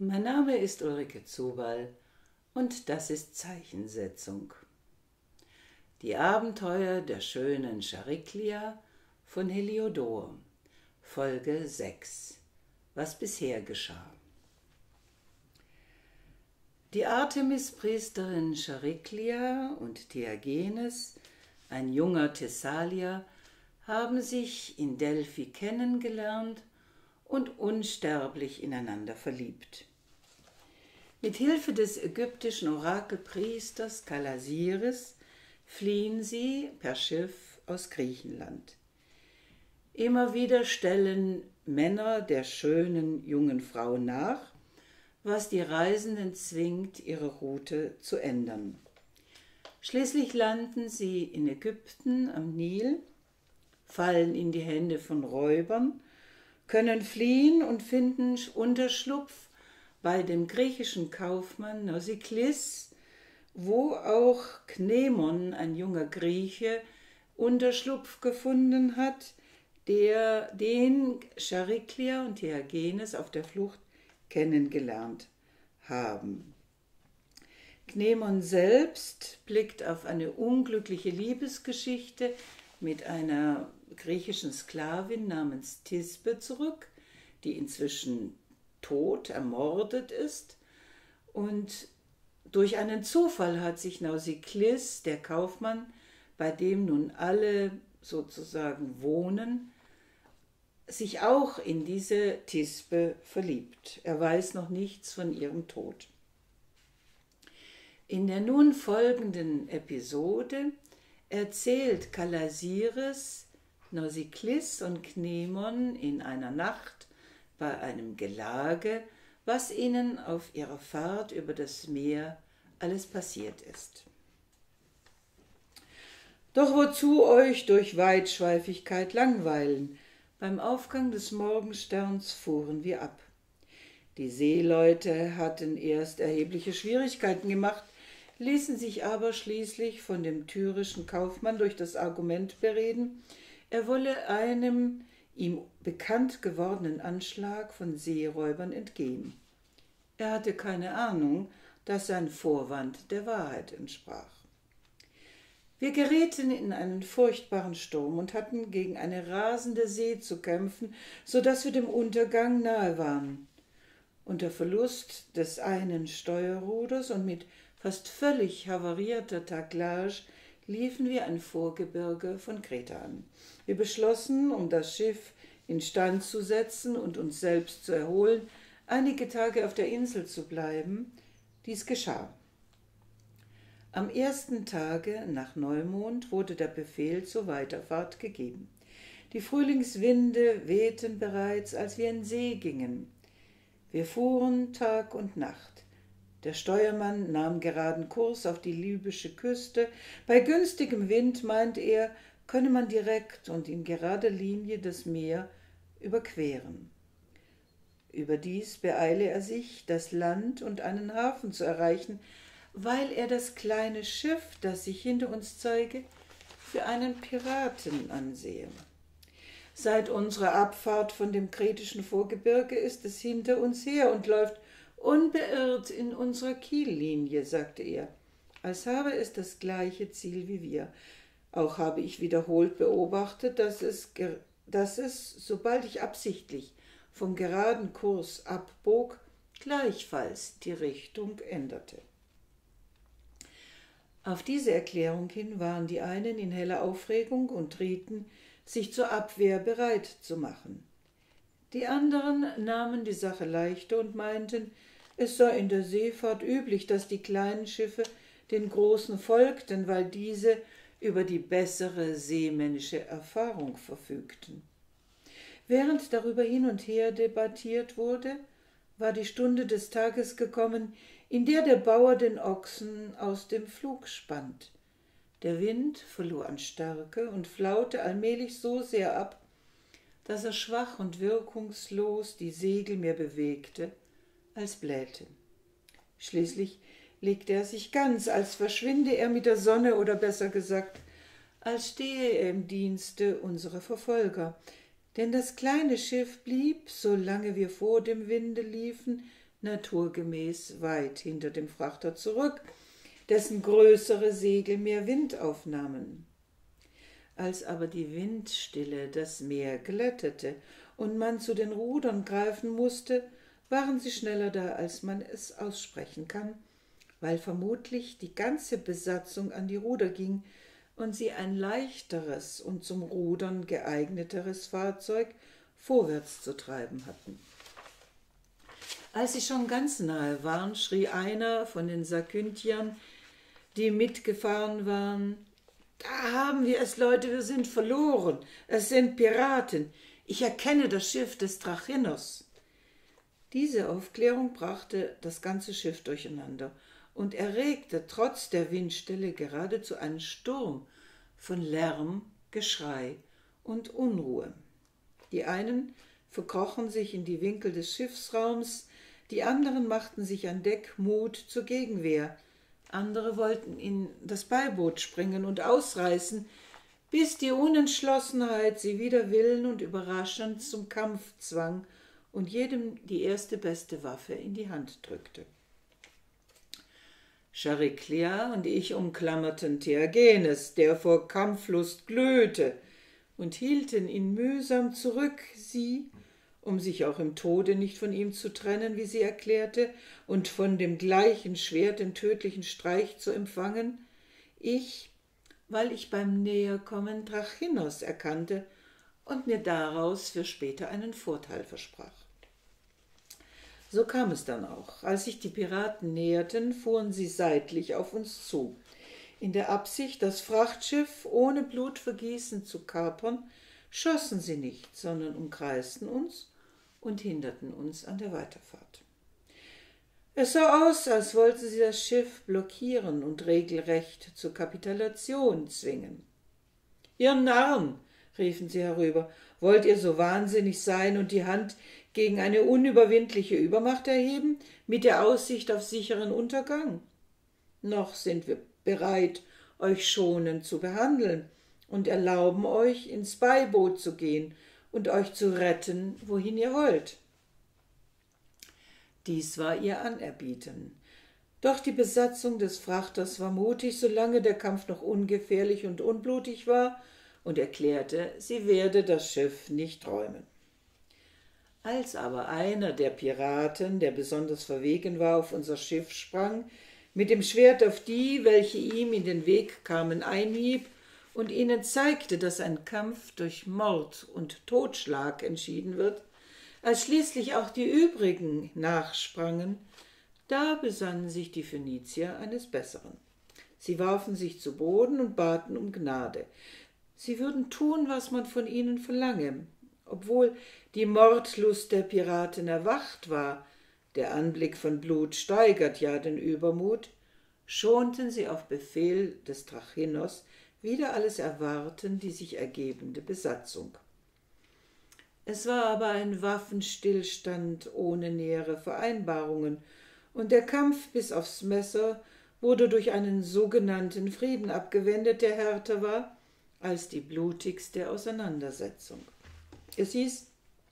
Mein Name ist Ulrike Zuball und das ist Zeichensetzung. Die Abenteuer der schönen Chariklia von Heliodor, Folge 6. Was bisher geschah. Die Artemispriesterin Chariklia und Theagenes, ein junger Thessalier, haben sich in Delphi kennengelernt und unsterblich ineinander verliebt. Mit Hilfe des ägyptischen Orakelpriesters Kalasiris fliehen sie per Schiff aus Griechenland. Immer wieder stellen Männer der schönen jungen Frau nach, was die Reisenden zwingt, ihre Route zu ändern. Schließlich landen sie in Ägypten am Nil, fallen in die Hände von Räubern, können fliehen und finden Unterschlupf bei dem griechischen Kaufmann Nausiklis, wo auch Knemon, ein junger Grieche, Unterschlupf gefunden hat, den Chariklia und Theagenes auf der Flucht kennengelernt haben. Knemon selbst blickt auf eine unglückliche Liebesgeschichte mit einer griechischen Sklavin namens Thisbe zurück, die inzwischen tot, ermordet ist. Und durch einen Zufall hat sich Nausiklis, der Kaufmann, bei dem nun alle sozusagen wohnen, sich auch in diese Thisbe verliebt. Er weiß noch nichts von ihrem Tod. In der nun folgenden Episode erzählt Kalasiris Nausiklis und Knemon in einer Nacht bei einem Gelage, was ihnen auf ihrer Fahrt über das Meer alles passiert ist. Doch wozu euch durch Weitschweifigkeit langweilen? Beim Aufgang des Morgensterns fuhren wir ab. Die Seeleute hatten erst erhebliche Schwierigkeiten gemacht, ließen sich aber schließlich von dem tyrischen Kaufmann durch das Argument bereden, er wolle einem ihm bekannt gewordenen Anschlag von Seeräubern entgehen. Er hatte keine Ahnung, dass sein Vorwand der Wahrheit entsprach. Wir gerieten in einen furchtbaren Sturm und hatten gegen eine rasende See zu kämpfen, so dass wir dem Untergang nahe waren. Unter Verlust des einen Steuerruders und mit fast völlig havarierter Taklage liefen wir ein Vorgebirge von Kreta an. Wir beschlossen, um das Schiff instand zu setzen und uns selbst zu erholen, einige Tage auf der Insel zu bleiben. Dies geschah. Am ersten Tage nach Neumond wurde der Befehl zur Weiterfahrt gegeben. Die Frühlingswinde wehten bereits, als wir in See gingen. Wir fuhren Tag und Nacht. Der Steuermann nahm geraden Kurs auf die libysche Küste. Bei günstigem Wind, meint er, könne man direkt und in gerader Linie das Meer überqueren. Überdies beeile er sich, das Land und einen Hafen zu erreichen, weil er das kleine Schiff, das sich hinter uns zeige, für einen Piraten ansehe. Seit unserer Abfahrt von dem kretischen Vorgebirge ist es hinter uns her und läuft unbeirrt in unserer Kiellinie, sagte er, als habe es das gleiche Ziel wie wir. Auch habe ich wiederholt beobachtet, dass es, sobald ich absichtlich vom geraden Kurs abbog, gleichfalls die Richtung änderte. Auf diese Erklärung hin waren die einen in heller Aufregung und rieten, sich zur Abwehr bereit zu machen. Die anderen nahmen die Sache leichter und meinten, es sei in der Seefahrt üblich, dass die kleinen Schiffe den großen folgten, weil diese über die bessere seemännische Erfahrung verfügten. Während darüber hin und her debattiert wurde, war die Stunde des Tages gekommen, in der der Bauer den Ochsen aus dem Pflug spannt. Der Wind verlor an Stärke und flaute allmählich so sehr ab, dass er schwach und wirkungslos die Segel mehr bewegte als blähte. Schließlich legte er sich ganz, als verschwinde er mit der Sonne oder besser gesagt, als stehe er im Dienste unserer Verfolger. Denn das kleine Schiff blieb, solange wir vor dem Winde liefen, naturgemäß weit hinter dem Frachter zurück, dessen größere Segel mehr Wind aufnahmen. Als aber die Windstille das Meer glättete und man zu den Rudern greifen musste, waren sie schneller da, als man es aussprechen kann, weil vermutlich die ganze Besatzung an die Ruder ging und sie ein leichteres und zum Rudern geeigneteres Fahrzeug vorwärts zu treiben hatten. Als sie schon ganz nahe waren, schrie einer von den Sakyntiern, die mitgefahren waren: »Da haben wir es, Leute, wir sind verloren. Es sind Piraten. Ich erkenne das Schiff des Drachinos.« Diese Aufklärung brachte das ganze Schiff durcheinander und erregte trotz der Windstille geradezu einen Sturm von Lärm, Geschrei und Unruhe. Die einen verkrochen sich in die Winkel des Schiffsraums, die anderen machten sich an Deck Mut zur Gegenwehr, andere wollten in das Beiboot springen und ausreißen, bis die Unentschlossenheit sie wider Willen und überraschend zum Kampf zwang und jedem die erste beste Waffe in die Hand drückte. Chariklia und ich umklammerten Theagenes, der vor Kampflust glühte, und hielten ihn mühsam zurück, sie, um sich auch im Tode nicht von ihm zu trennen, wie sie erklärte, und von dem gleichen Schwert den tödlichen Streich zu empfangen, ich, weil ich beim Näherkommen Drachinos erkannte und mir daraus für später einen Vorteil versprach. So kam es dann auch. Als sich die Piraten näherten, fuhren sie seitlich auf uns zu, in der Absicht, das Frachtschiff ohne Blutvergießen zu kapern. Schossen sie nicht, sondern umkreisten uns und hinderten uns an der Weiterfahrt. Es sah aus, als wollten sie das Schiff blockieren und regelrecht zur Kapitulation zwingen. »Ihr Narren«, riefen sie herüber, »wollt ihr so wahnsinnig sein und die Hand gegen eine unüberwindliche Übermacht erheben, mit der Aussicht auf sicheren Untergang? Noch sind wir bereit, euch schonend zu behandeln und erlauben euch, ins Beiboot zu gehen und euch zu retten, wohin ihr wollt.« Dies war ihr Anerbieten. Doch die Besatzung des Frachters war mutig, solange der Kampf noch ungefährlich und unblutig war, und erklärte, sie werde das Schiff nicht räumen. Als aber einer der Piraten, der besonders verwegen war, auf unser Schiff sprang, mit dem Schwert auf die, welche ihm in den Weg kamen, einhieb und ihnen zeigte, dass ein Kampf durch Mord und Totschlag entschieden wird, als schließlich auch die übrigen nachsprangen, da besannen sich die Phönizier eines Besseren. Sie warfen sich zu Boden und baten um Gnade. Sie würden tun, was man von ihnen verlange. Obwohl die Mordlust der Piraten erwacht war, der Anblick von Blut steigert ja den Übermut, schonten sie auf Befehl des Drachinos wieder alles Erwarten die sich ergebende Besatzung. Es war aber ein Waffenstillstand ohne nähere Vereinbarungen, und der Kampf bis aufs Messer wurde durch einen sogenannten Frieden abgewendet, der härter war als die blutigste Auseinandersetzung. Es hieß,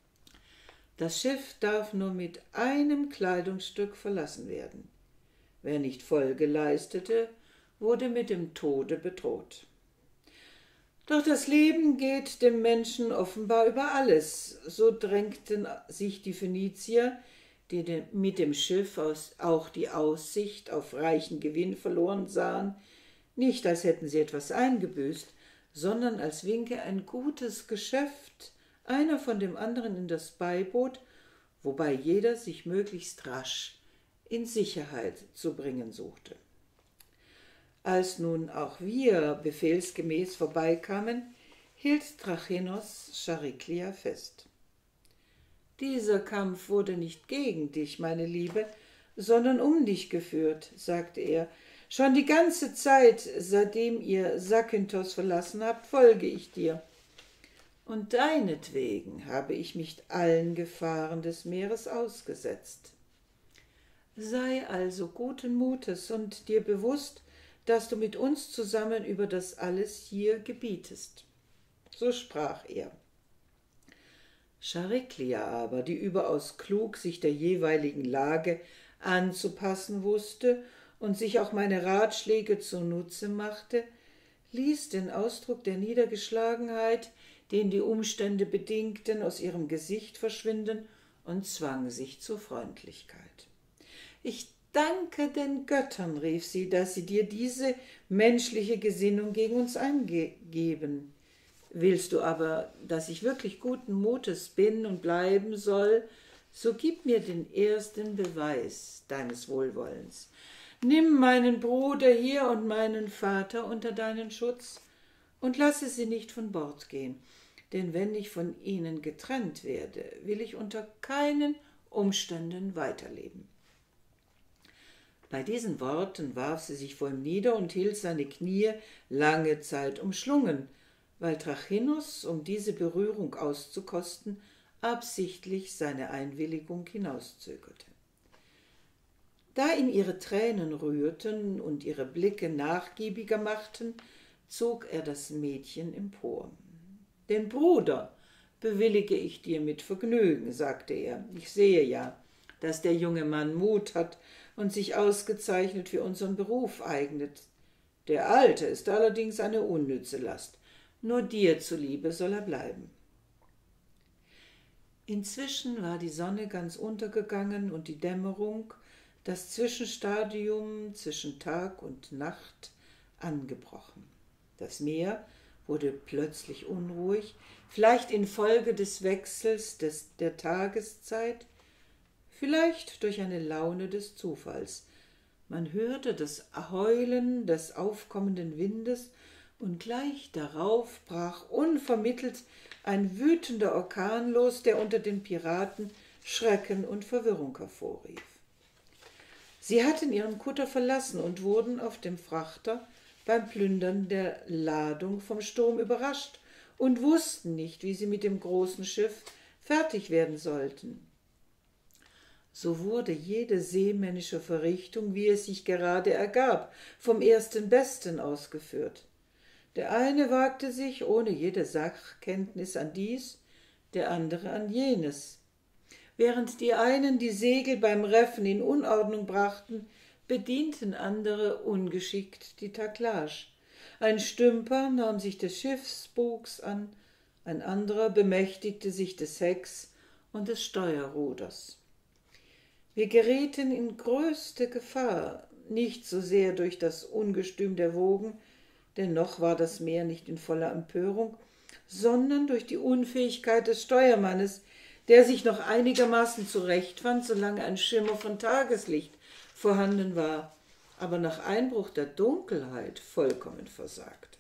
das Schiff darf nur mit einem Kleidungsstück verlassen werden. Wer nicht Folge leistete, wurde mit dem Tode bedroht. Doch das Leben geht dem Menschen offenbar über alles. So drängten sich die Phönizier, die mit dem Schiff auch die Aussicht auf reichen Gewinn verloren sahen, nicht als hätten sie etwas eingebüßt, sondern als winke ein gutes Geschäft, einer von dem anderen in das Beiboot, wobei jeder sich möglichst rasch in Sicherheit zu bringen suchte. Als nun auch wir befehlsgemäß vorbeikamen, hielt Drachinos Chariklia fest. »Dieser Kampf wurde nicht gegen dich, meine Liebe, sondern um dich geführt«, sagte er. »Schon die ganze Zeit, seitdem ihr Zakynthos verlassen habt, folge ich dir. Und deinetwegen habe ich mich allen Gefahren des Meeres ausgesetzt. Sei also guten Mutes und dir bewusst, dass du mit uns zusammen über das alles hier gebietest.« So sprach er. Chariklia aber, die überaus klug sich der jeweiligen Lage anzupassen wusste und sich auch meine Ratschläge zunutze machte, ließ den Ausdruck der Niedergeschlagenheit, den die Umstände bedingten, aus ihrem Gesicht verschwinden und zwang sich zur Freundlichkeit. »Ich danke den Göttern«, rief sie, »dass sie dir diese menschliche Gesinnung gegen uns eingeben. Willst du aber, dass ich wirklich guten Mutes bin und bleiben soll, so gib mir den ersten Beweis deines Wohlwollens. Nimm meinen Bruder hier und meinen Vater unter deinen Schutz und lasse sie nicht von Bord gehen, denn wenn ich von ihnen getrennt werde, will ich unter keinen Umständen weiterleben.« Bei diesen Worten warf sie sich vor ihm nieder und hielt seine Knie lange Zeit umschlungen, weil Trachinius, um diese Berührung auszukosten, absichtlich seine Einwilligung hinauszögerte. Da ihn ihre Tränen rührten und ihre Blicke nachgiebiger machten, zog er das Mädchen empor. »Den Bruder bewillige ich dir mit Vergnügen«, sagte er. »Ich sehe ja, dass der junge Mann Mut hat und sich ausgezeichnet für unseren Beruf eignet. Der Alte ist allerdings eine unnütze Last. Nur dir zuliebe soll er bleiben.« Inzwischen war die Sonne ganz untergegangen und die Dämmerung, das Zwischenstadium zwischen Tag und Nacht, angebrochen. Das Meer wurde plötzlich unruhig, vielleicht infolge des Wechsels der Tageszeit, vielleicht durch eine Laune des Zufalls. Man hörte das Heulen des aufkommenden Windes, und gleich darauf brach unvermittelt ein wütender Orkan los, der unter den Piraten Schrecken und Verwirrung hervorrief. Sie hatten ihren Kutter verlassen und wurden auf dem Frachter beim Plündern der Ladung vom Sturm überrascht und wussten nicht, wie sie mit dem großen Schiff fertig werden sollten. So wurde jede seemännische Verrichtung, wie es sich gerade ergab, vom ersten Besten ausgeführt. Der eine wagte sich ohne jede Sachkenntnis an dies, der andere an jenes. Während die einen die Segel beim Reffen in Unordnung brachten, bedienten andere ungeschickt die Taklage. Ein Stümper nahm sich des Schiffsbugs an, ein anderer bemächtigte sich des Hecks und des Steuerruders. Wir gerieten in größte Gefahr, nicht so sehr durch das Ungestüm der Wogen, denn noch war das Meer nicht in voller Empörung, sondern durch die Unfähigkeit des Steuermannes, der sich noch einigermaßen zurechtfand, solange ein Schimmer von Tageslicht vorhanden war, aber nach Einbruch der Dunkelheit vollkommen versagte.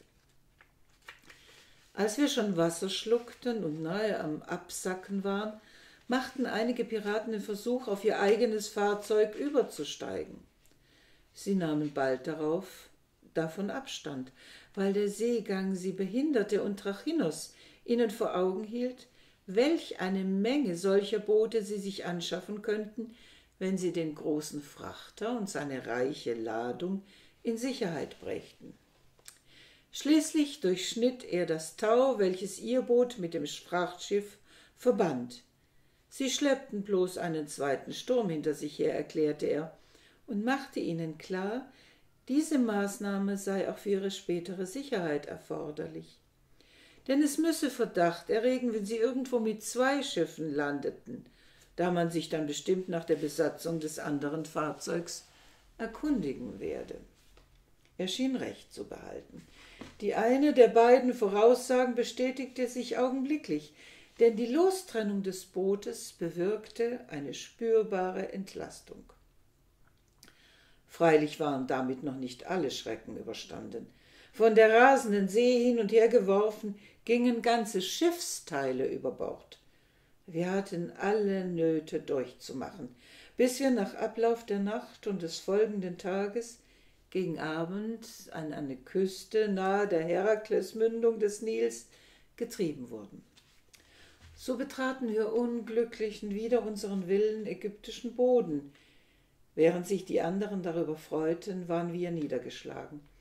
Als wir schon Wasser schluckten und nahe am Absacken waren, machten einige Piraten den Versuch, auf ihr eigenes Fahrzeug überzusteigen. Sie nahmen bald darauf davon Abstand, weil der Seegang sie behinderte und Trachinius ihnen vor Augen hielt, welch eine Menge solcher Boote sie sich anschaffen könnten, wenn sie den großen Frachter und seine reiche Ladung in Sicherheit brächten. Schließlich durchschnitt er das Tau, welches ihr Boot mit dem Frachtschiff verband. Sie schleppten bloß einen zweiten Sturm hinter sich her, erklärte er, und machte ihnen klar, diese Maßnahme sei auch für ihre spätere Sicherheit erforderlich. Denn es müsse Verdacht erregen, wenn sie irgendwo mit 2 Schiffen landeten, da man sich dann bestimmt nach der Besatzung des anderen Fahrzeugs erkundigen werde. Er schien Recht zu behalten. Die eine der beiden Voraussagen bestätigte sich augenblicklich, denn die Lostrennung des Bootes bewirkte eine spürbare Entlastung. Freilich waren damit noch nicht alle Schrecken überstanden. Von der rasenden See hin und her geworfen, gingen ganze Schiffsteile über Bord. Wir hatten alle Nöte durchzumachen, bis wir nach Ablauf der Nacht und des folgenden Tages gegen Abend an eine Küste nahe der Heraklesmündung des Nils getrieben wurden. So betraten wir Unglücklichen wider unseren Willen ägyptischen Boden. Während sich die anderen darüber freuten, waren wir niedergeschlagen.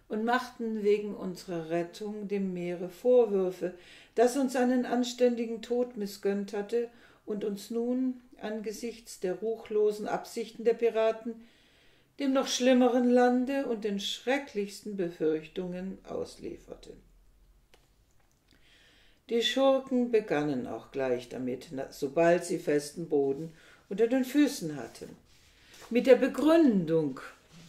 und machten wegen unserer Rettung dem Meere Vorwürfe, das uns einen anständigen Tod missgönnt hatte und uns nun, angesichts der ruchlosen Absichten der Piraten, dem noch schlimmeren Lande und den schrecklichsten Befürchtungen auslieferte. Die Schurken begannen auch gleich damit, sobald sie festen Boden unter den Füßen hatten. Mit der Begründung,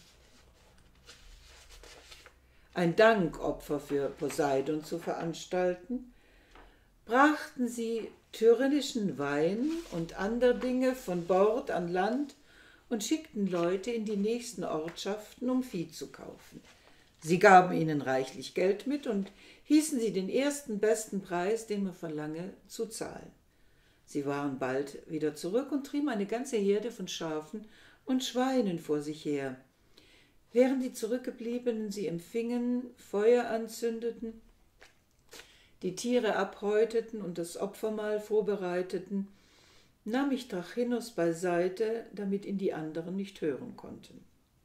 ein Dankopfer für Poseidon zu veranstalten, brachten sie tyrannischen Wein und andere Dinge von Bord an Land und schickten Leute in die nächsten Ortschaften, um Vieh zu kaufen. Sie gaben ihnen reichlich Geld mit und hießen sie den ersten besten Preis, den man verlange, zu zahlen. Sie waren bald wieder zurück und trieben eine ganze Herde von Schafen und Schweinen vor sich her. Während die Zurückgebliebenen sie empfingen, Feuer anzündeten, die Tiere abhäuteten und das Opfermahl vorbereiteten, nahm ich Drachinos beiseite, damit ihn die anderen nicht hören konnten.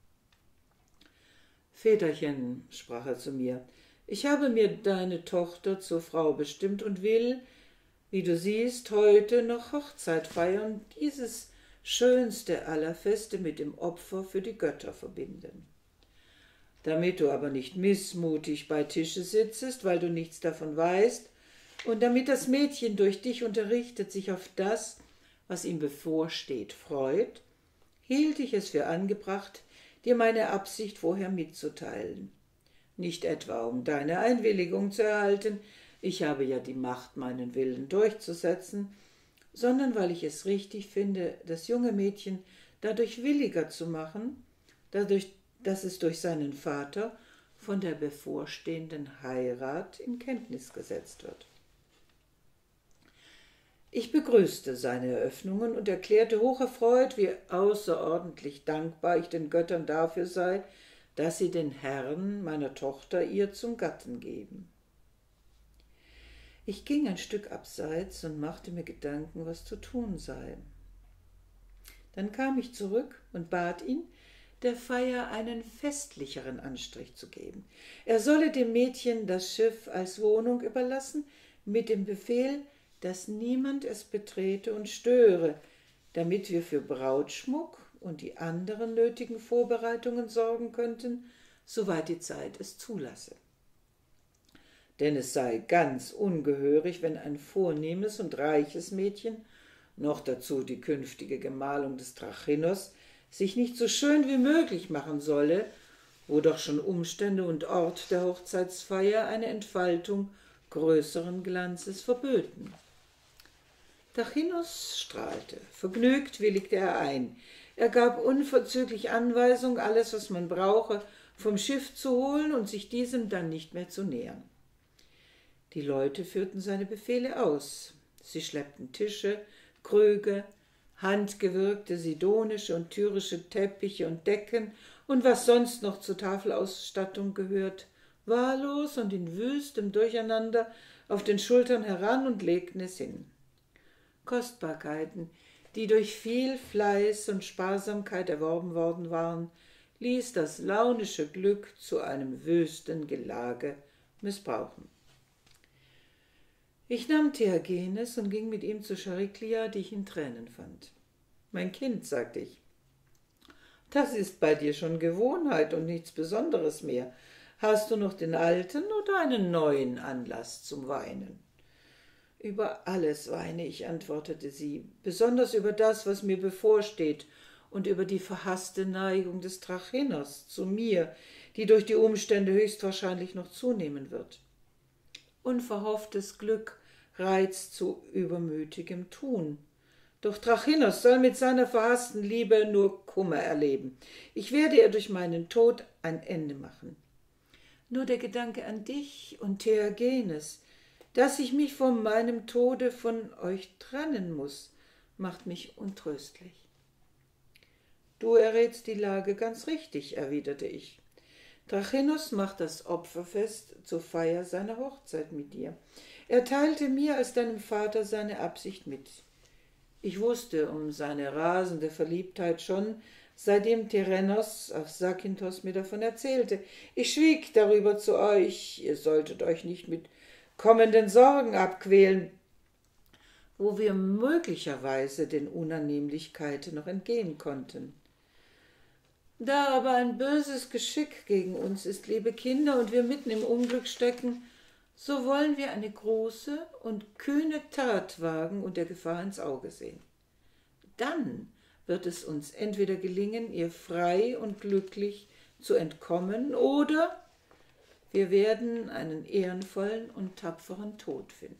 »Väterchen«, sprach er zu mir, »ich habe mir deine Tochter zur Frau bestimmt und will, wie du siehst, heute noch Hochzeit feiern und dieses schönste aller Feste mit dem Opfer für die Götter verbinden. Damit du aber nicht missmutig bei Tische sitzest, weil du nichts davon weißt, und damit das Mädchen durch dich unterrichtet sich auf das, was ihm bevorsteht, freut, hielt ich es für angebracht, dir meine Absicht vorher mitzuteilen. Nicht etwa, um deine Einwilligung zu erhalten, ich habe ja die Macht, meinen Willen durchzusetzen, sondern weil ich es richtig finde, das junge Mädchen dadurch williger zu machen, dadurch, dass es durch seinen Vater von der bevorstehenden Heirat in Kenntnis gesetzt wird. Ich begrüßte seine Eröffnungen und erklärte hocherfreut, wie außerordentlich dankbar ich den Göttern dafür sei, dass sie den Herrn meiner Tochter ihr zum Gatten geben. Ich ging ein Stück abseits und machte mir Gedanken, was zu tun sei. Dann kam ich zurück und bat ihn, der Feier einen festlicheren Anstrich zu geben. Er solle dem Mädchen das Schiff als Wohnung überlassen, mit dem Befehl, dass niemand es betrete und störe, damit wir für Brautschmuck und die anderen nötigen Vorbereitungen sorgen könnten, soweit die Zeit es zulasse. Denn es sei ganz ungehörig, wenn ein vornehmes und reiches Mädchen, noch dazu die künftige Gemahlung des Drachinos, sich nicht so schön wie möglich machen solle, wo doch schon Umstände und Ort der Hochzeitsfeier eine Entfaltung größeren Glanzes verböten. Drachinos strahlte, vergnügt willigte er ein. Er gab unverzüglich Anweisung, alles, was man brauche, vom Schiff zu holen und sich diesem dann nicht mehr zu nähern. Die Leute führten seine Befehle aus. Sie schleppten Tische, Krüge, handgewirkte sidonische und tyrische Teppiche und Decken und was sonst noch zur Tafelausstattung gehört, wahllos und in wüstem Durcheinander auf den Schultern heran und legten es hin. Kostbarkeiten, die durch viel Fleiß und Sparsamkeit erworben worden waren, ließ das launische Glück zu einem wüsten Gelage missbrauchen. Ich nahm Theagenes und ging mit ihm zu Chariklia, die ich in Tränen fand. »Mein Kind«, sagte ich, »das ist bei dir schon Gewohnheit und nichts Besonderes mehr. Hast du noch den alten oder einen neuen Anlass zum Weinen?« »Über alles weine ich«, antwortete sie, »besonders über das, was mir bevorsteht und über die verhasste Neigung des Drachinos zu mir, die durch die Umstände höchstwahrscheinlich noch zunehmen wird. Unverhofftes Glück reizt zu übermütigem Tun. Doch Drachinos soll mit seiner verhassten Liebe nur Kummer erleben. Ich werde ihr durch meinen Tod ein Ende machen. Nur der Gedanke an dich und Theagenes, dass ich mich vor meinem Tode von euch trennen muss, macht mich untröstlich.« »Du errätst die Lage ganz richtig«, erwiderte ich. »Drachinos macht das Opferfest zur Feier seiner Hochzeit mit dir. Er teilte mir als deinem Vater seine Absicht mit. Ich wusste um seine rasende Verliebtheit schon, seitdem Terenos auf Zakynthos mir davon erzählte. Ich schwieg darüber zu euch, ihr solltet euch nicht mit kommenden Sorgen abquälen, wo wir möglicherweise den Unannehmlichkeiten noch entgehen konnten. Da aber ein böses Geschick gegen uns ist, liebe Kinder, und wir mitten im Unglück stecken, so wollen wir eine große und kühne Tat wagen und der Gefahr ins Auge sehen. Dann wird es uns entweder gelingen, ihr frei und glücklich zu entkommen, oder wir werden einen ehrenvollen und tapferen Tod finden.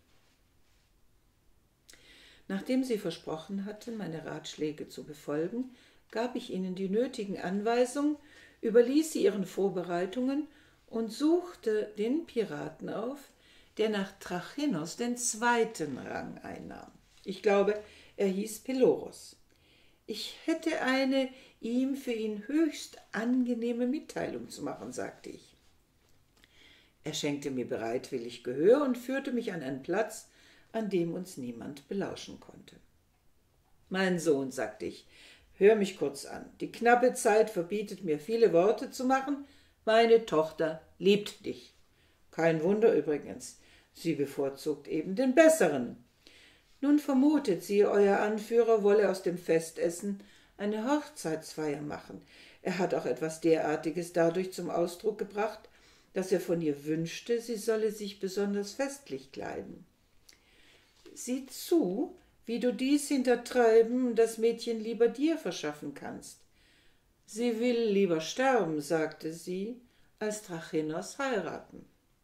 Nachdem sie versprochen hatten, meine Ratschläge zu befolgen, gab ich ihnen die nötigen Anweisungen, überließ sie ihren Vorbereitungen und suchte den Piraten auf, der nach Trachinos den 2. Rang einnahm. Ich glaube, er hieß Peloros. Ich hätte eine ihm für ihn höchst angenehme Mitteilung zu machen, sagte ich. Er schenkte mir bereitwillig Gehör und führte mich an einen Platz, an dem uns niemand belauschen konnte. »Mein Sohn«, sagte ich, »hör mich kurz an. Die knappe Zeit verbietet mir, viele Worte zu machen. Meine Tochter liebt dich. Kein Wunder übrigens, sie bevorzugt eben den Besseren. Nun vermutet sie, euer Anführer wolle aus dem Festessen eine Hochzeitsfeier machen. Er hat auch etwas derartiges dadurch zum Ausdruck gebracht, dass er von ihr wünschte, sie solle sich besonders festlich kleiden. Sieh zu, wie du dies Hintertreiben das Mädchen lieber dir verschaffen kannst. Sie will lieber sterben«, sagte sie, »als Trachinos heiraten.«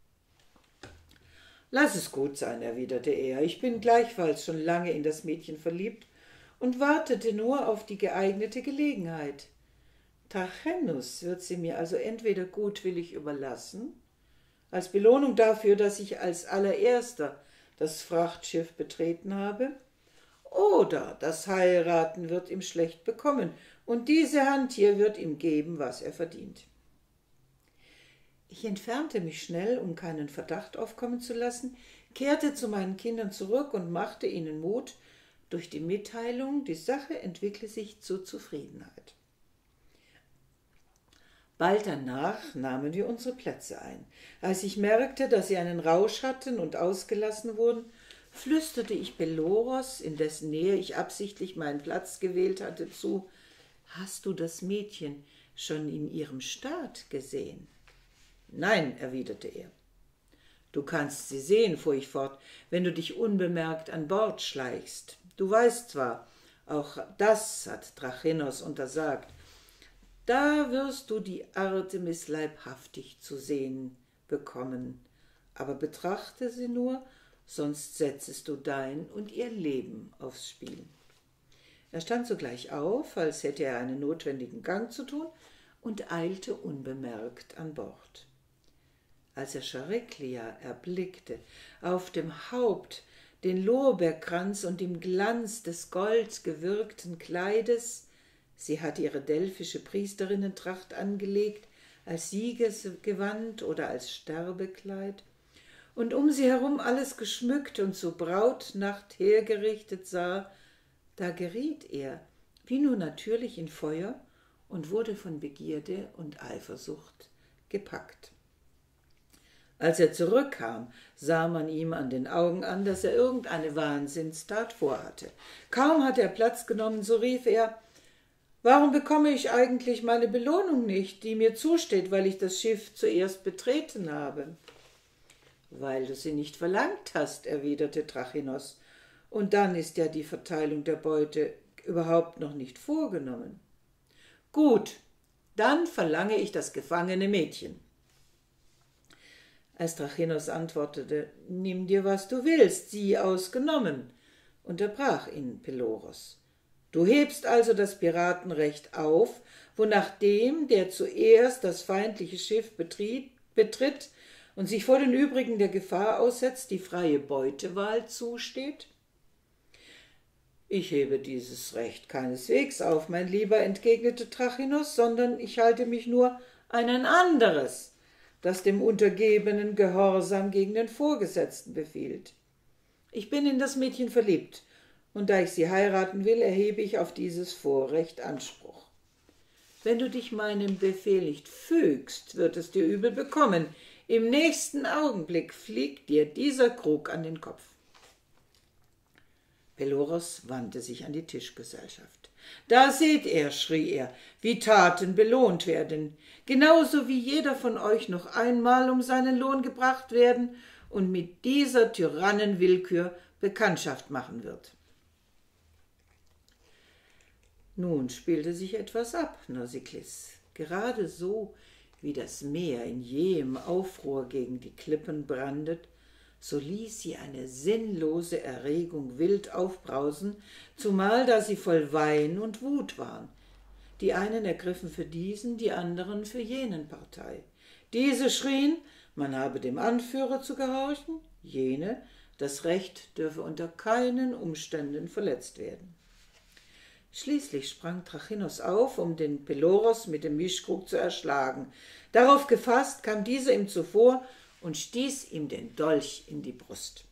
»Lass es gut sein«, erwiderte er, »ich bin gleichfalls schon lange in das Mädchen verliebt und wartete nur auf die geeignete Gelegenheit. Trachinos wird sie mir also entweder gutwillig überlassen, als Belohnung dafür, dass ich als allererster das Frachtschiff betreten habe, oder das Heiraten wird ihm schlecht bekommen, und diese Hand hier wird ihm geben, was er verdient.« Ich entfernte mich schnell, um keinen Verdacht aufkommen zu lassen, kehrte zu meinen Kindern zurück und machte ihnen Mut durch die Mitteilung, die Sache entwickle sich zur Zufriedenheit. Bald danach nahmen wir unsere Plätze ein. Als ich merkte, dass sie einen Rausch hatten und ausgelassen wurden, flüsterte ich Peloros, in dessen Nähe ich absichtlich meinen Platz gewählt hatte, zu: »Hast du das Mädchen schon in ihrem Staat gesehen?« »Nein«, erwiderte er. »Du kannst sie sehen«, fuhr ich fort, »wenn du dich unbemerkt an Bord schleichst. Du weißt zwar, auch das hat Trachinos untersagt. Da wirst du die Artemis leibhaftig zu sehen bekommen. Aber betrachte sie nur, sonst setzest du dein und ihr Leben aufs Spiel.« Er stand sogleich auf, als hätte er einen notwendigen Gang zu tun, und eilte unbemerkt an Bord. Als er Chariklia erblickte, auf dem Haupt den Lorbeerkranz und im Glanz des goldgewirkten Kleides, sie hatte ihre delphische Priesterinnentracht angelegt, als Siegesgewand oder als Sterbekleid, und um sie herum alles geschmückt und zur Brautnacht hergerichtet sah, da geriet er, wie nur natürlich, in Feuer und wurde von Begierde und Eifersucht gepackt. Als er zurückkam, sah man ihm an den Augen an, dass er irgendeine Wahnsinnstat vorhatte. Kaum hatte er Platz genommen, so rief er: »Warum bekomme ich eigentlich meine Belohnung nicht, die mir zusteht, weil ich das Schiff zuerst betreten habe?« »Weil du sie nicht verlangt hast«, erwiderte Trachinos, »und dann ist ja die Verteilung der Beute überhaupt noch nicht vorgenommen.« »Gut, dann verlange ich das gefangene Mädchen.« Als Trachinos antwortete: »Nimm dir, was du willst, sie ausgenommen«, unterbrach ihn Peloros: »Du hebst also das Piratenrecht auf, wonach dem, der zuerst das feindliche Schiff betritt und sich vor den übrigen der Gefahr aussetzt, die freie Beutewahl zusteht?« »Ich hebe dieses Recht keineswegs auf, mein Lieber«, entgegnete Trachinos, »sondern ich halte mich nur an ein anderes, das dem Untergebenen Gehorsam gegen den Vorgesetzten befiehlt. Ich bin in das Mädchen verliebt, und da ich sie heiraten will, erhebe ich auf dieses Vorrecht Anspruch. Wenn du dich meinem Befehl nicht fügst, wird es dir übel bekommen. Im nächsten Augenblick fliegt dir dieser Krug an den Kopf. Peloros wandte sich an die Tischgesellschaft. »Da seht ihr«, schrie er, »wie Taten belohnt werden, genauso wie jeder von euch noch einmal um seinen Lohn gebracht werden und mit dieser Tyrannenwillkür Bekanntschaft machen wird.« Nun spielte sich etwas ab, Nausiklis, gerade so wie das Meer in jähem Aufruhr gegen die Klippen brandet, so ließ sie eine sinnlose Erregung wild aufbrausen, zumal da sie voll Wein und Wut waren. Die einen ergriffen für diesen, die anderen für jenen Partei. Diese schrien, man habe dem Anführer zu gehorchen, jene, das Recht dürfe unter keinen Umständen verletzt werden. Schließlich sprang Trachinos auf, um den Peloros mit dem Mischkrug zu erschlagen. Darauf gefasst kam dieser ihm zuvor und stieß ihm den Dolch in die Brust.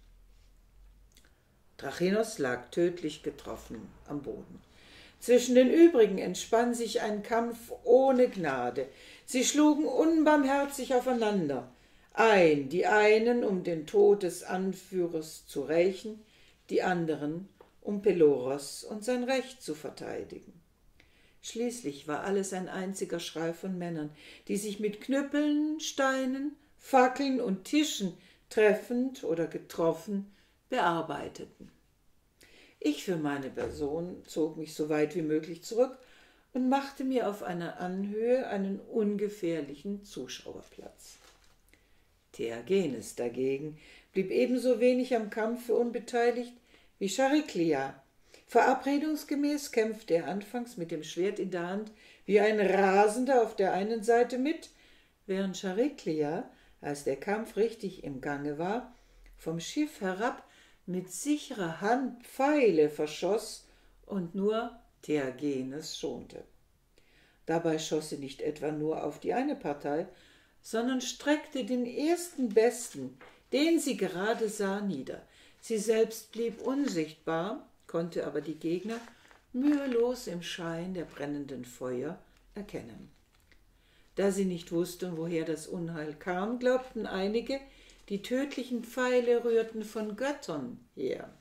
Trachinos lag tödlich getroffen am Boden. Zwischen den übrigen entspann sich ein Kampf ohne Gnade. Sie schlugen unbarmherzig aufeinander. Die einen, um den Tod des Anführers zu rächen, die anderen, um Peloros und sein Recht zu verteidigen. Schließlich war alles ein einziger Schrei von Männern, die sich mit Knüppeln, Steinen, Fackeln und Tischen treffend oder getroffen bearbeiteten. Ich für meine Person zog mich so weit wie möglich zurück und machte mir auf einer Anhöhe einen ungefährlichen Zuschauerplatz. Theagenes dagegen blieb ebenso wenig am Kampfe unbeteiligt wie Chariklia. Verabredungsgemäß kämpfte er anfangs mit dem Schwert in der Hand wie ein Rasender auf der einen Seite mit, während Chariklia, als der Kampf richtig im Gange war, vom Schiff herab mit sicherer Hand Pfeile verschoss und nur Theagenes schonte. Dabei schoss sie nicht etwa nur auf die eine Partei, sondern streckte den ersten Besten, den sie gerade sah, nieder. Sie selbst blieb unsichtbar, konnte aber die Gegner mühelos im Schein der brennenden Feuer erkennen. Da sie nicht wussten, woher das Unheil kam, glaubten einige, die tödlichen Pfeile rührten von Göttern her.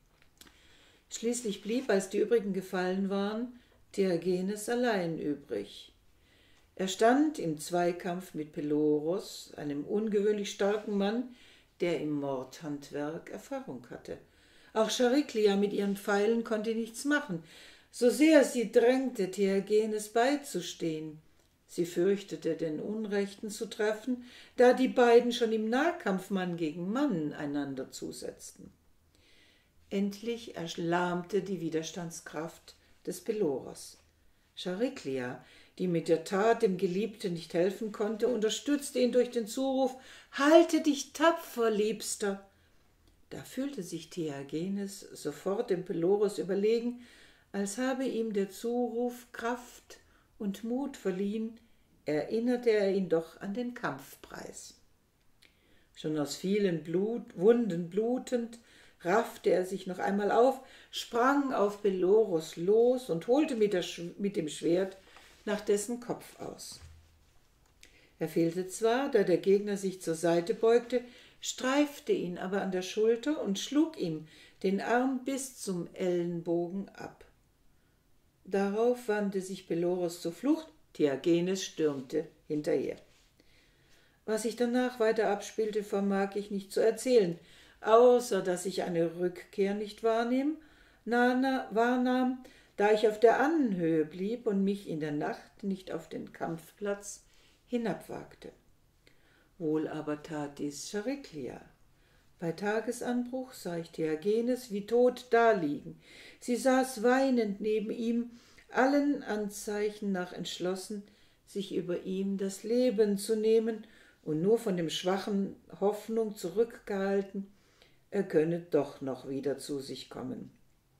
Schließlich blieb, als die übrigen gefallen waren, Theagenes allein übrig. Er stand im Zweikampf mit Peloros, einem ungewöhnlich starken Mann, der im Mordhandwerk Erfahrung hatte. Auch Chariklia mit ihren Pfeilen konnte nichts machen, so sehr sie drängte, Theagenes beizustehen. Sie fürchtete, den Unrechten zu treffen, da die beiden schon im Nahkampf Mann gegen Mann einander zusetzten. Endlich erlahmte die Widerstandskraft des Peloros. Chariklia, die mit der Tat dem Geliebten nicht helfen konnte, unterstützte ihn durch den Zuruf: »Halte dich tapfer, Liebster!« Da fühlte sich Theagenes sofort dem Peloros überlegen, als habe ihm der Zuruf Kraft und Mut verliehen, erinnerte er ihn doch an den Kampfpreis. Schon aus vielen Wunden blutend raffte er sich noch einmal auf, sprang auf Peloros los und holte mit dem Schwert nach dessen Kopf aus. Er fehlte zwar, da der Gegner sich zur Seite beugte, streifte ihn aber an der Schulter und schlug ihm den Arm bis zum Ellenbogen ab. Darauf wandte sich Peloros zur Flucht, Theagenes stürmte hinterher. Was sich danach weiter abspielte, vermag ich nicht zu erzählen, außer dass ich eine Rückkehr nicht wahrnahm, da ich auf der Anhöhe blieb und mich in der Nacht nicht auf den Kampfplatz hinabwagte. Wohl aber tat dies Chariklia. Bei Tagesanbruch sah ich Theagenes wie tot daliegen. Sie saß weinend neben ihm, allen Anzeichen nach entschlossen, sich über ihm das Leben zu nehmen und nur von dem schwachen Hoffnung zurückgehalten, er könne doch noch wieder zu sich kommen.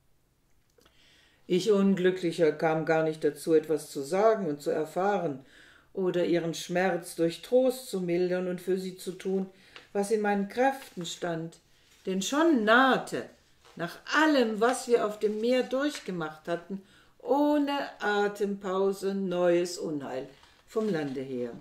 Ich Unglücklicher kam gar nicht dazu, etwas zu sagen und zu erfahren oder ihren Schmerz durch Trost zu mildern und für sie zu tun, was in meinen Kräften stand, denn schon nahte, nach allem, was wir auf dem Meer durchgemacht hatten, ohne Atempause neues Unheil vom Lande her.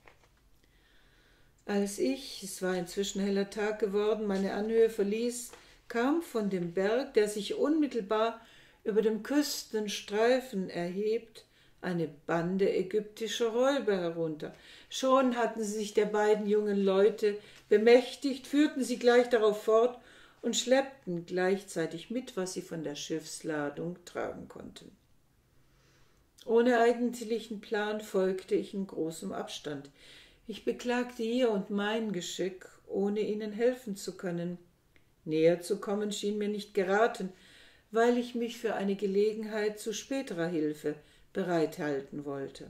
Als ich, es war inzwischen heller Tag geworden, meine Anhöhe verließ, kam von dem Berg, der sich unmittelbar über dem Küstenstreifen erhebt, eine Bande ägyptischer Räuber herunter. Schon hatten sie sich der beiden jungen Leute bemächtigt, führten sie gleich darauf fort und schleppten gleichzeitig mit, was sie von der Schiffsladung tragen konnten. Ohne eigentlichen Plan folgte ich in großem Abstand. Ich beklagte ihr und mein Geschick, ohne ihnen helfen zu können. Näher zu kommen schien mir nicht geraten, weil ich mich für eine Gelegenheit zu späterer Hilfe bereithalten wollte.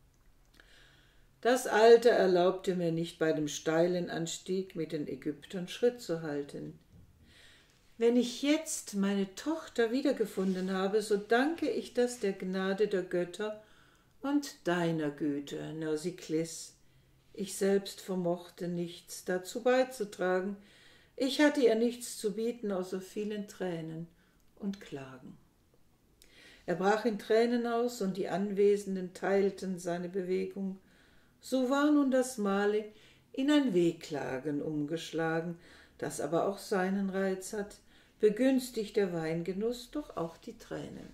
Das Alter erlaubte mir nicht, bei dem steilen Anstieg mit den Ägyptern Schritt zu halten. Wenn ich jetzt meine Tochter wiedergefunden habe, so danke ich das der Gnade der Götter und deiner Güte, Nausiklis. Ich selbst vermochte nichts dazu beizutragen. Ich hatte ihr nichts zu bieten, außer vielen Tränen und Klagen. Er brach in Tränen aus, und die Anwesenden teilten seine Bewegung. So war nun das Mahl in ein Wehklagen umgeschlagen, das aber auch seinen Reiz hat, begünstigt der Weingenuss doch auch die Tränen.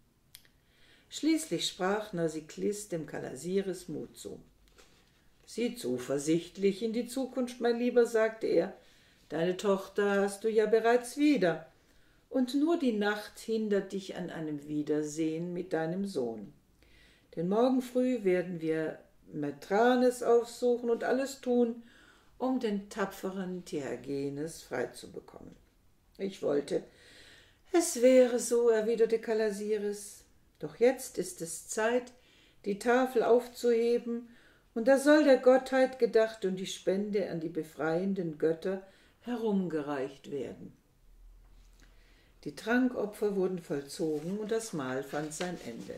Schließlich sprach Nausiklis dem Kalasiris Mut zu. »Sieh zuversichtlich in die Zukunft, mein Lieber«, sagte er, »deine Tochter hast du ja bereits wieder, und nur die Nacht hindert dich an einem Wiedersehen mit deinem Sohn. Denn morgen früh werden wir Metranes aufsuchen und alles tun, um den tapferen Theagenes freizubekommen.« »Ich wollte, es wäre so«, erwiderte Kalasiris, »doch jetzt ist es Zeit, die Tafel aufzuheben, und da soll der Gottheit gedacht und die Spende an die befreienden Götter herumgereicht werden.« Die Trankopfer wurden vollzogen und das Mahl fand sein Ende.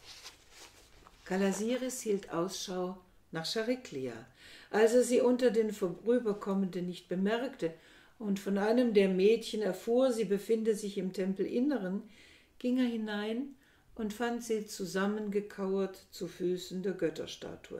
Kalasiris hielt Ausschau nach Chariklia. Als er sie unter den Vorüberkommenden nicht bemerkte und von einem der Mädchen erfuhr, sie befinde sich im Tempelinneren, ging er hinein und fand sie zusammengekauert zu Füßen der Götterstatue.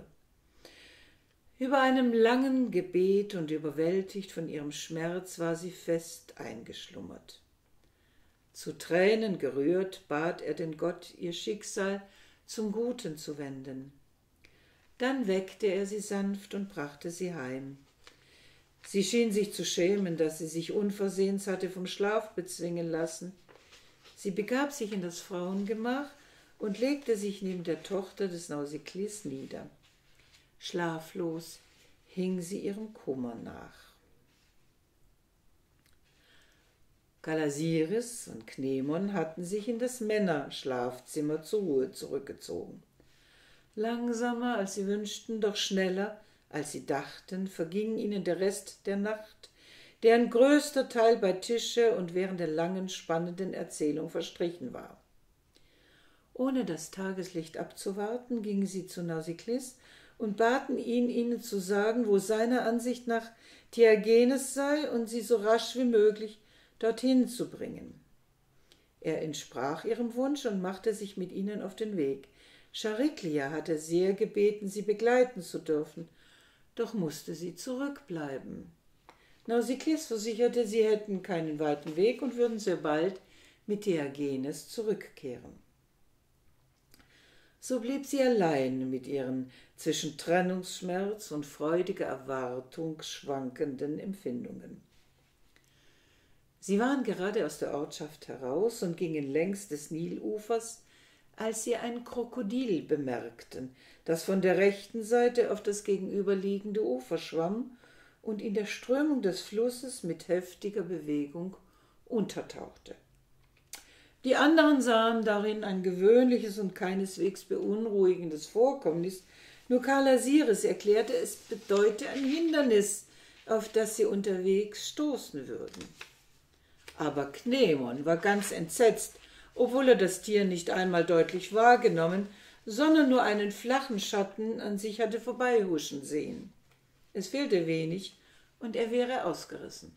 Über einem langen Gebet und überwältigt von ihrem Schmerz war sie fest eingeschlummert. Zu Tränen gerührt bat er den Gott, ihr Schicksal zum Guten zu wenden. Dann weckte er sie sanft und brachte sie heim. Sie schien sich zu schämen, dass sie sich unversehens hatte vom Schlaf bezwingen lassen. Sie begab sich in das Frauengemach und legte sich neben der Tochter des Nausiklis nieder. Schlaflos hing sie ihrem Kummer nach. Kalasiris und Knemon hatten sich in das Männerschlafzimmer zur Ruhe zurückgezogen. Langsamer, als sie wünschten, doch schneller, als sie dachten, verging ihnen der Rest der Nacht, deren größter Teil bei Tische und während der langen, spannenden Erzählung verstrichen war. Ohne das Tageslicht abzuwarten, gingen sie zu Nausiklis und baten ihn, ihnen zu sagen, wo seiner Ansicht nach Theagenes sei und sie so rasch wie möglich dorthin zu bringen. Er entsprach ihrem Wunsch und machte sich mit ihnen auf den Weg. Chariklia hatte sehr gebeten, sie begleiten zu dürfen, doch musste sie zurückbleiben. Nausiklis versicherte, sie hätten keinen weiten Weg und würden sehr bald mit Theagenes zurückkehren. So blieb sie allein mit ihren zwischen Trennungsschmerz und freudiger Erwartung schwankenden Empfindungen. Sie waren gerade aus der Ortschaft heraus und gingen längs des Nilufers, als sie ein Krokodil bemerkten, das von der rechten Seite auf das gegenüberliegende Ufer schwamm und in der Strömung des Flusses mit heftiger Bewegung untertauchte. Die anderen sahen darin ein gewöhnliches und keineswegs beunruhigendes Vorkommnis, nur Kalasiris erklärte, es bedeute ein Hindernis, auf das sie unterwegs stoßen würden. Aber Knemon war ganz entsetzt, obwohl er das Tier nicht einmal deutlich wahrgenommen, sondern nur einen flachen Schatten an sich hatte vorbeihuschen sehen. Es fehlte wenig, und er wäre ausgerissen.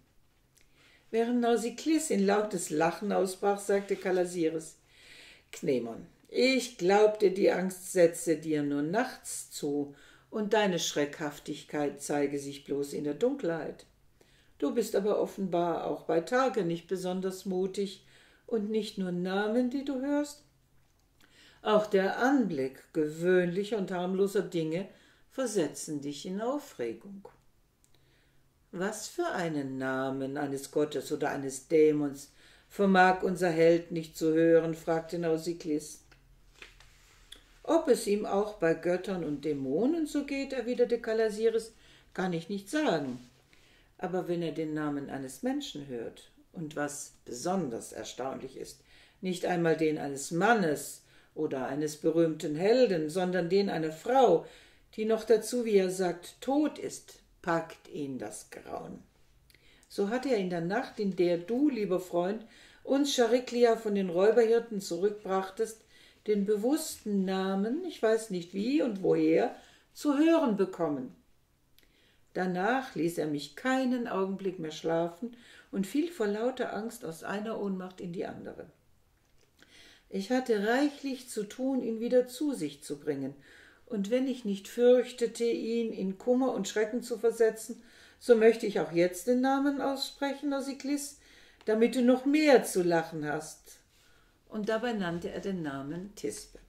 Während Nausiklis in lautes Lachen ausbrach, sagte Kalasiris: »Knemon, Ich glaubte, die Angst setze dir nur nachts zu, und deine Schreckhaftigkeit zeige sich bloß in der Dunkelheit. Du bist aber offenbar auch bei Tage nicht besonders mutig, und nicht nur Namen, die du hörst, auch der Anblick gewöhnlicher und harmloser Dinge versetzen dich in Aufregung. Was für einen Namen eines Gottes oder eines Dämons vermag unser Held nicht zu hören, fragte Nausiklis. Ob es ihm auch bei Göttern und Dämonen so geht, erwiderte Kalasiris, kann ich nicht sagen. Aber wenn er den Namen eines Menschen hört, und was besonders erstaunlich ist, nicht einmal den eines Mannes oder eines berühmten Helden, sondern den einer Frau, die noch dazu, wie er sagt, tot ist, packt ihn das Grauen. So hat er in der Nacht, in der du, lieber Freund, uns Chariklia von den Räuberhirten zurückbrachtest, den bewussten Namen, ich weiß nicht wie und woher, zu hören bekommen. Danach ließ er mich keinen Augenblick mehr schlafen und fiel vor lauter Angst aus einer Ohnmacht in die andere. Ich hatte reichlich zu tun, ihn wieder zu sich zu bringen, und wenn ich nicht fürchtete, ihn in Kummer und Schrecken zu versetzen, so möchte ich auch jetzt den Namen aussprechen, Nausiklis, damit du noch mehr zu lachen hast. Und dabei nannte er den Namen Thisbe.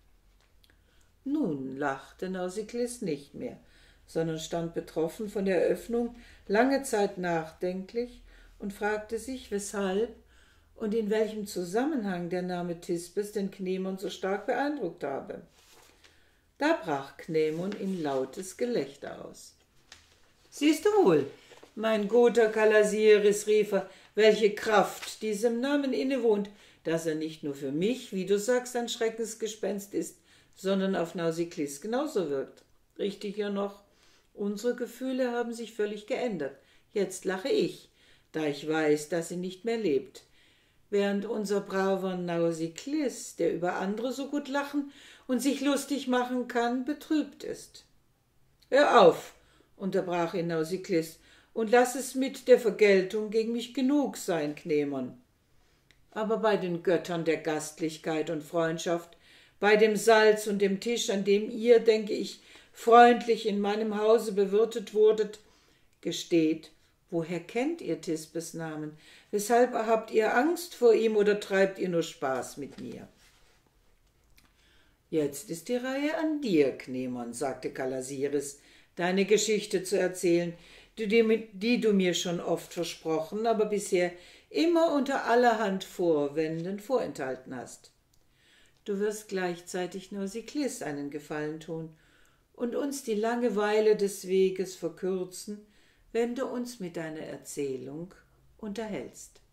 Nun lachte Nausiklis nicht mehr, sondern stand betroffen von der Eröffnung lange Zeit nachdenklich und fragte sich, weshalb und in welchem Zusammenhang der Name Thisbes den Knemon so stark beeindruckt habe. Da brach Knemon in lautes Gelächter aus. »Siehst du wohl, mein guter Kalasiris«, rief er, »welche Kraft diesem Namen innewohnt, dass er nicht nur für mich, wie du sagst, ein Schreckensgespenst ist, sondern auf Nausiklis genauso wirkt. Richtig ja noch, unsere Gefühle haben sich völlig geändert. Jetzt lache ich, da ich weiß, dass sie nicht mehr lebt. Während unser braver Nausiklis, der über andere so gut lachen und sich lustig machen kann, betrübt ist.« »Hör auf«, unterbrach ihn Nausiklis, »und lass es mit der Vergeltung gegen mich genug sein, Knemon. Aber bei den Göttern der Gastlichkeit und Freundschaft, bei dem Salz und dem Tisch, an dem ihr, denke ich, freundlich in meinem Hause bewirtet wurdet, gesteht, woher kennt ihr Thisbes Namen? Weshalb habt ihr Angst vor ihm oder treibt ihr nur Spaß mit mir?« »Jetzt ist die Reihe an dir, Knemon«, sagte Kalasiris, »deine Geschichte zu erzählen, die du mir schon oft versprochen, aber bisher immer unter allerhand Vorwänden vorenthalten hast. Du wirst gleichzeitig Nausiklis einen Gefallen tun und uns die Langeweile des Weges verkürzen, wenn du uns mit deiner Erzählung unterhältst.«